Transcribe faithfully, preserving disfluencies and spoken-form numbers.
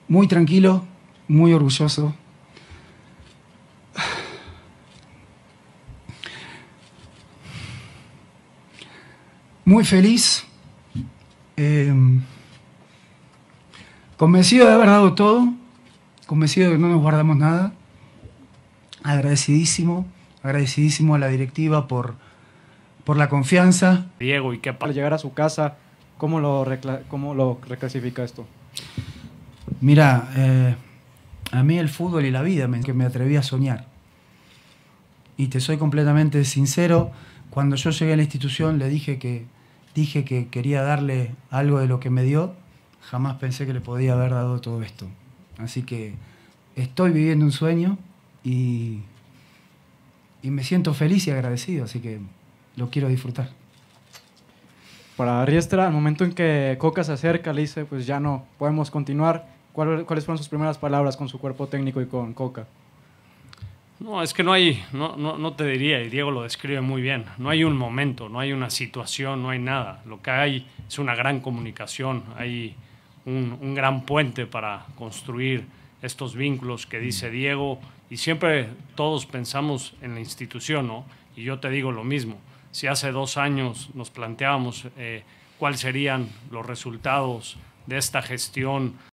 muy tranquilo, muy orgulloso. Muy feliz. Eh, convencido de haber dado todo. Convencido de que no nos guardamos nada. Agradecidísimo. Agradecidísimo a la directiva por, por la confianza. Diego, ¿y qué pasa? Al llegar a su casa, ¿cómo lo, recla cómo lo reclasifica esto? Mira, eh, a mí el fútbol y la vida me, que me atreví a soñar. Y te soy completamente sincero, cuando yo llegué a la institución le dije que, dije que quería darle algo de lo que me dio, jamás pensé que le podía haber dado todo esto. Así que estoy viviendo un sueño y, y me siento feliz y agradecido, así que lo quiero disfrutar. Para Riestra, al momento en que Coca se acerca, le dice, pues ya no podemos continuar. ¿Cuál, ¿Cuáles fueron sus primeras palabras con su cuerpo técnico y con Coca? No, es que no hay, no, no, no te diría, y Diego lo describe muy bien, no hay un momento, no hay una situación, no hay nada. Lo que hay es una gran comunicación, hay un, un gran puente para construir estos vínculos que dice Diego, y siempre todos pensamos en la institución, ¿no? Y yo te digo lo mismo, si hace dos años nos planteábamos eh, cuáles serían los resultados de esta gestión